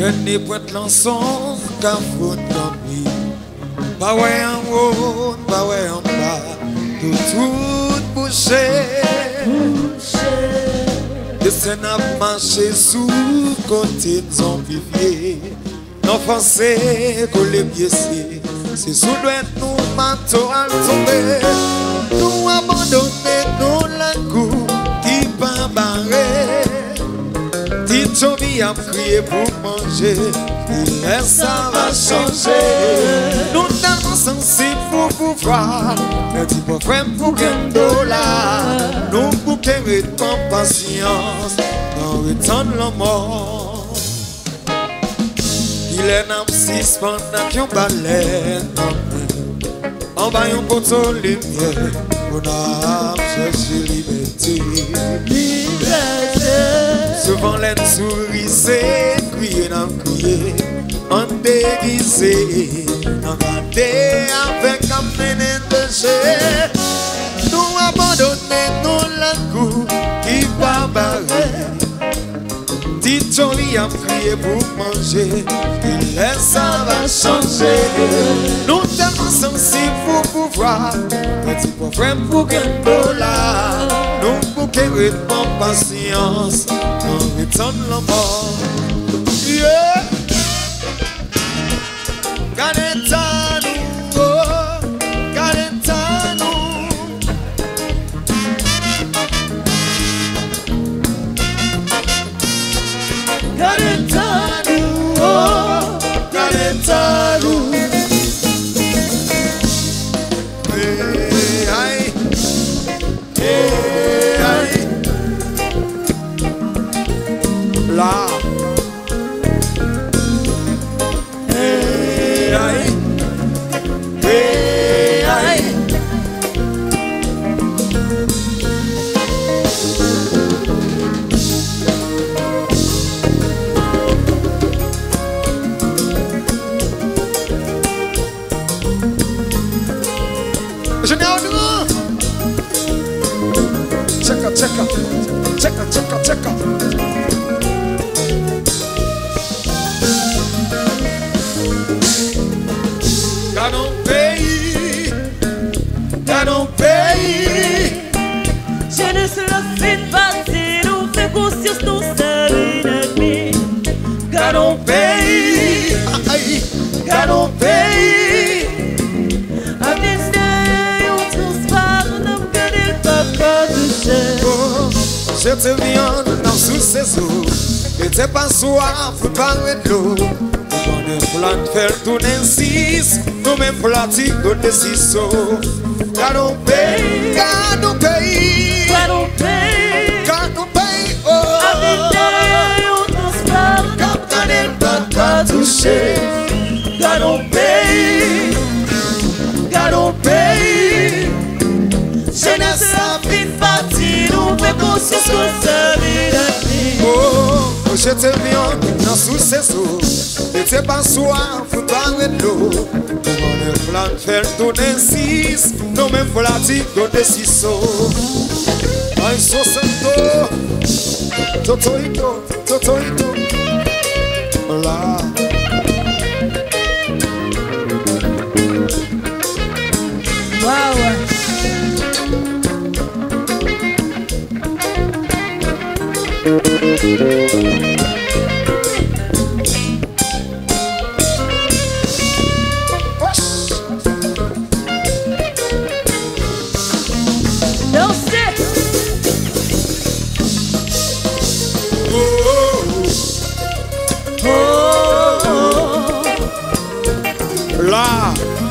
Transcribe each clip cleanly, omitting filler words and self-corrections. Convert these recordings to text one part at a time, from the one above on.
Dernier point de lançon, qu'à faute d'envie. Pas ouais en haut, pas ouais en bas, tout bouché. De scène à marcher sous côté de zombifié. Non français, collé biaisé. C'est sous doigt nous manteau à tomber. Nous abandonner nous la cour qui pas barré. Tito vient crier pour manger. Et ça va changer. Nous tellement sensibles pour pouvoir. Mais tu peux faire pour $1. Nous pour qu'aimer ton patience. Dans le temps de la mort. Il est un six pendant qu'on balaie. En bas un poteau lumière. On a cherché liberté. Souvent les souris crier dans crier, en déguisé, en gardé avec un mené de jeu. Nous abandonner nous la cour qui va barrer. Tito vient crier pour manger, il laisse ça va changer. Nous tellement sensibles pour pouvoir, petit pour frère pour $1. Nous pour qu'elle répond patience. On retourne la mort. Yeah. Galetano, oh, Galetano. Galetano, oh, Galetano. Hey, hey, hey, hey. La. Hey, hey. Hey, hey. Général Durand. Check out, check out, check out, check out, check out. Dans pays, jeunesse la fin partie, nous fait conscience nous sommes ennemis. Gardons pays, gardons pays. À destin, on transpare, on n'a pas de papa touché. Oh, je te viens dans sous ses eaux, et t'es pas soif pour parler de l'eau. On est plan de faire tourner 6, nous même pratique de 6 eaux. Gardons pays, gardons pays, Gardons pays, gardons pays, oh. à destin, on transpare, Captain n'est pas touché. Gardons pays, gardons pays. jeunesse la fin partie, nous fait conscience nous sommes ennemis. Oh, je te viens dans sous ses eaux. Et t'es pas soif pour parler de l'eau. On est plan de faire tourner 6, nous même pratique de 6 eaux. Ay, Sosanto, Totoito, Totoito. Là. Wow. No stick. Là.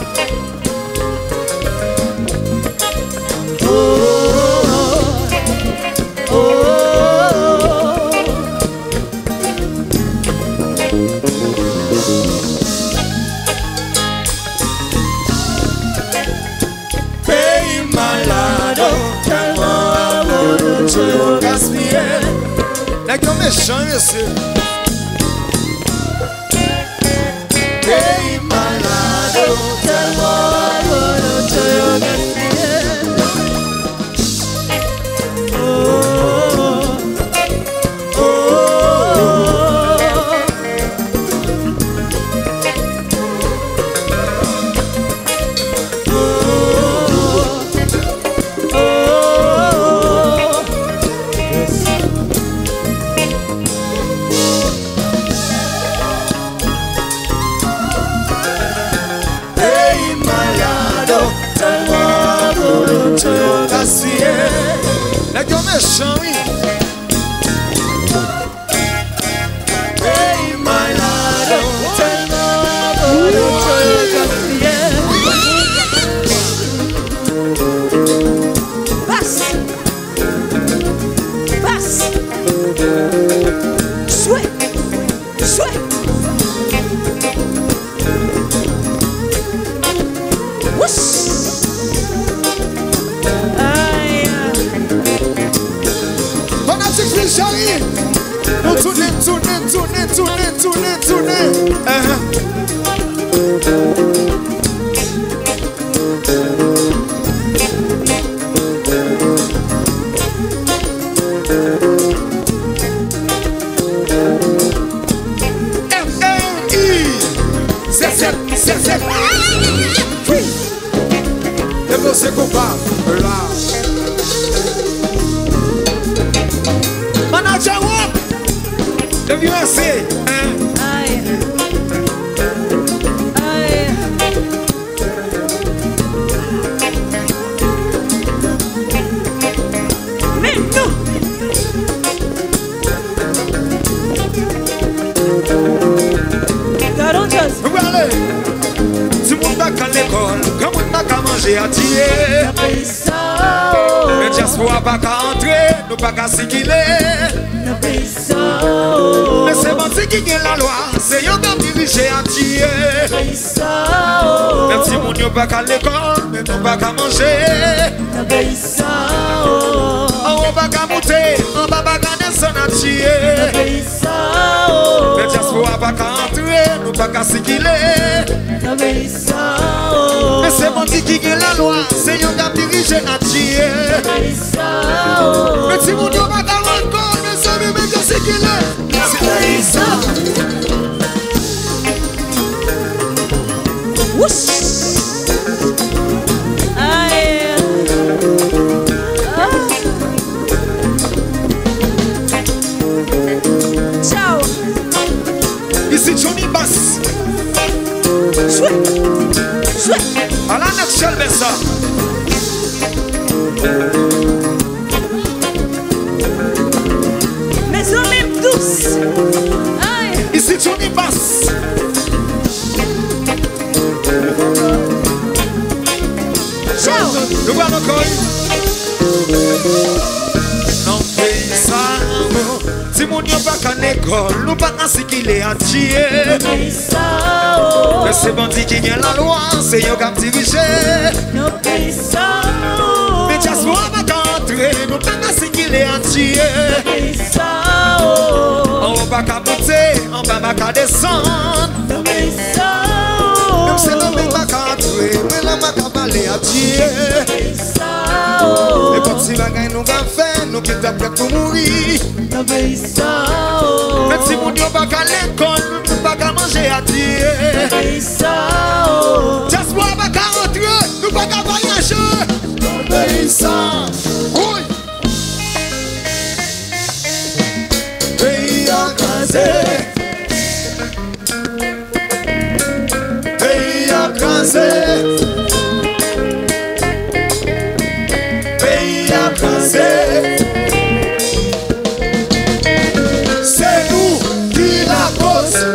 Pays malade, tellement amoureux, tu gaspillé. N'est que méchant, monsieur. Pays malade, tellement amoureux, tu gaspillé. Oh, oh, oh. chant, oui. Hey, my Lord, don't tell no, don't throw your cup in the air. Pass. Pass. Sweat. Sweat. Whoosh. Chérie, nous tournez. C'est você coupable là. Manager Wop, the USA. Si mon bac à l'école, comme on n'a qu'à manger à tirer. Mais diaspora pas qu'à entrer, nous pas qu'à circuler. Mais c'est bon qui gagne la loi, c'est yon qui dirige à tirer. Même si mon yon pas qu'à l'école, mais nous pas qu'à manger. On va qu'à monter, on va pas qu'à descendre à tirer. Mais diaspora pas qu'à entrer, nous pas qu'à circuler. Mais c'est mon qui gagne la loi, c'est yon qui dirige à tirer. Mais si mon yon pas qu'à encore, mais c'est lui même qui circule. C'est ça. Ciao. Ici Johnny Bass. À la Nextel Bessa. Mes hommes douces. Ici Johnny Bass. Ciao. Nous allons encore. Non, pays ça. Si mon yon pas qu'à l'école, nous pas qu'à circuler à tirer. Mais c'est bandit qui gagne la loi, c'est yon qui dirige. Mais diaspora pas qu'à entrer, nous pas qu'à circuler à tirer. On va pas qu'à monter, on va pas qu'à descendre. Même si l'homme pas qu'à entrer, mais l'homme pas qu'à aller à tirer. Et quand si bagaille nous va faire, nous qui t'as prêt pour mourir. Même si mon Dieu pas qu'à l'école, nous pas qu'à manger à tirer. Diaspora pas qu'à rentrer, nous pas qu'à voyager. Obéissant. Oui. Pays écrasé. Pays écrasé. Pays écrasé. C'est nous qui la cause.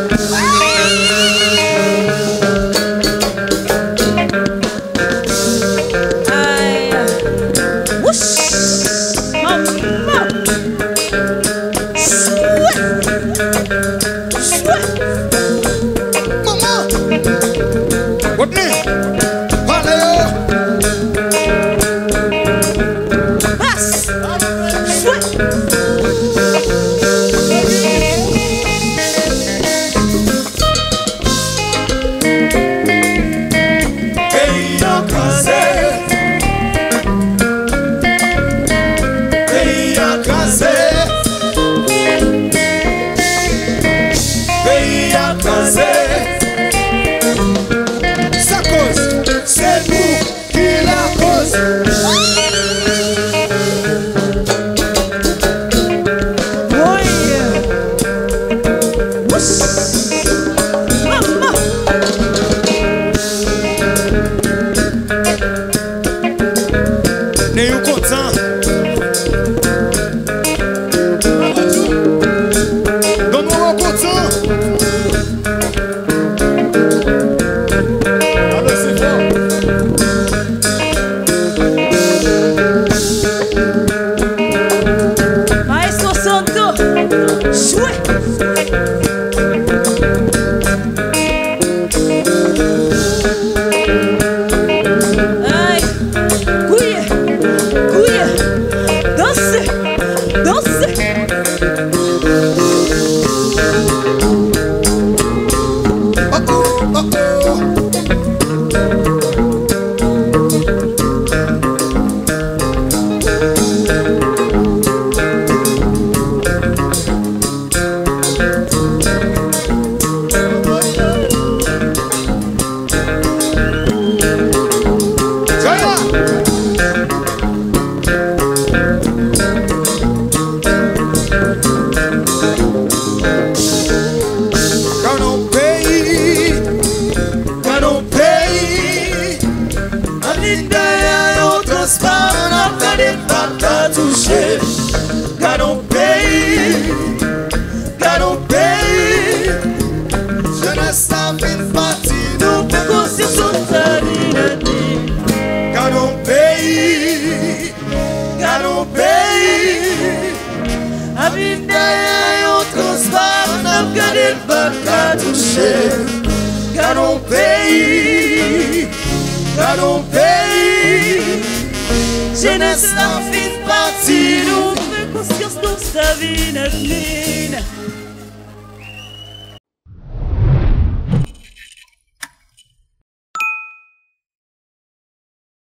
yon transparent, n'a gardé pas ta toucher. Gardons pays, jeunesse a fait partie, nous pouvons se soutenir. Gardons pays, Abim derrière yon transparent, n'a gardé pas ta toucher. Gardons pays, jeunesse a fait partie, nous pouvons conscience de sa vie,